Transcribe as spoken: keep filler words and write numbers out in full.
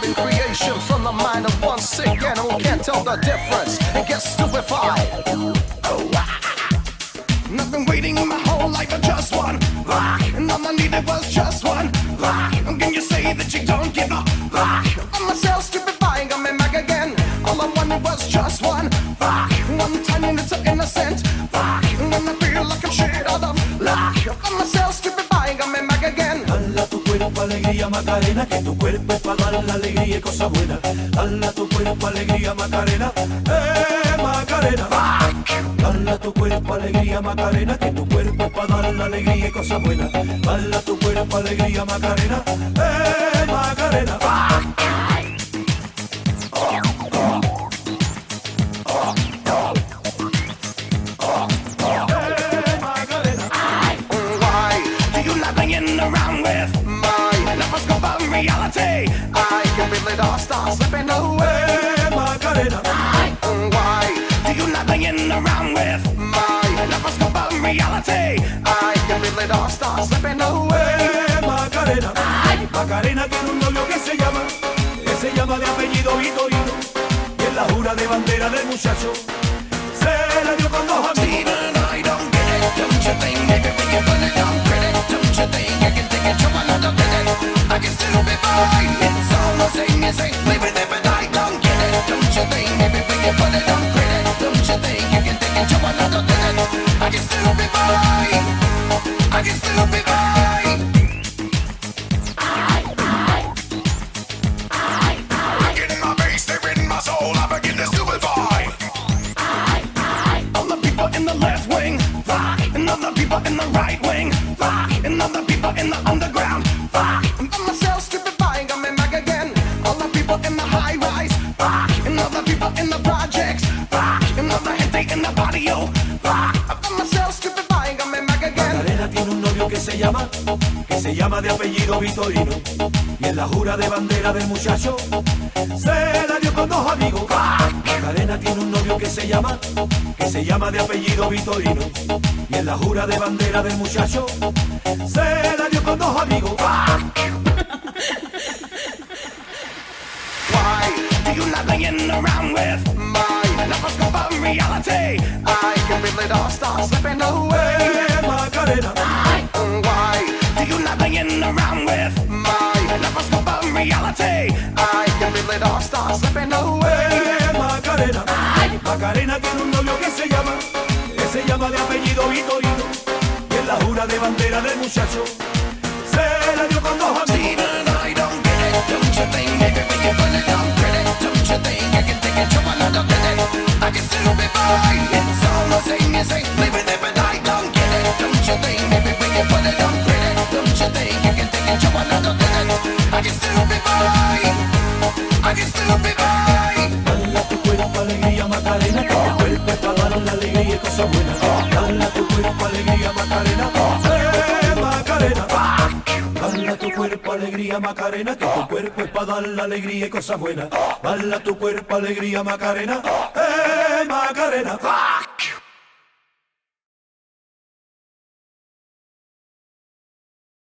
divine creation from the mind of one sick animal. Can't tell the difference and gets stupefied. Oh, ah. And I've been waiting my whole life for just one rock, and all I needed was just one rock. Can you say that you don't give a rock? I'm myself stupefying, I'm in back again. All I wanted was just one rock, one tiny little innocent rock. And when I feel like I'm shit out of luck, I'm myself stupefying, I'm in back again. Dala tu cuerpo alegría Macarena, que tu cuerpo es para dar la alegría y cosas buenas. Dala tu cuerpo alegría Macarena, eh Macarena. Dala tu cuerpo alegría Macarena, que tu cuerpo es para dar la alegría y cosas buenas. Dala tu cuerpo alegría Macarena, eh Macarena. Around with my laparoscope of reality, I can feel it all start slipping away. Hey, Macarena. Why do you not hanging around with my laparoscope of reality? I can feel it all start slipping away. Hey, Macarena. Macarena tiene un novio que se llama, que se llama de apellido Vitorino, y en la jura de bandera del muchacho se la dio con dos amigos. I don't get it, don't you think? Maybe we can put it on credit, don't you think? I can take it, trouble another minute, I can still be fine. It's all the same, you say, live with it, but I don't get it, don't you think? Maybe we can put it on credit, don't you think? You can take it, trouble another minute, I can still be fine. I can still be fine. Get in my face, they're in my soul, I begin to stupefy. All the people in the left wing, rock, and other people in the right wing, rock, and other people in the underground, rock. I'm myself stupefying, I'm in back again. All the people in the high rise, rock, and other people in the projects, rock, and other gente in the barrio, rock. I'm myself stupefying, I'm in back again. Macarena tiene un novio que se llama, que se llama de apellido Vitorino, y en la jura de bandera del muchacho se la dio con dos amigos. Macarena tiene un novio que se llama, que se llama de apellido Vitorino, y en la jura de bandera del muchacho se la dio con dos amigos. Why do you not hanging around with my laparoscope of reality? I can feel it all start slipping away. Hey, Macarena. Why do you not hanging around with my laparoscope of reality? I can feel it all start slipping away. Hey, Macarena. Macarena tiene un novio que se llama, que se llama de apellido Vitorino, y en la jura de bandera del muchacho se la dio con dos amigos. Steven, I don't get it, don't you think? Maybe we can put it on credit, don't you think? I can take it, trouble another minute, I can still be fine. It's all the same, you say, live with it, but I don't get it, don't you think? Maybe we can put it on credit, don't you think? You can take it, trouble another minute, I can still be fine. I can still be fine. Dala tu cuerpo alegría Macarena, que tu cuerpo es para dar la alegría y cosas buenas. Dala tu cuerpo alegría Macarena, eh Macarena. Dala tu cuerpo alegría Macarena, que tu cuerpo es para dar la alegría y cosas buenas. Dala tu cuerpo alegría Macarena, eh Macarena.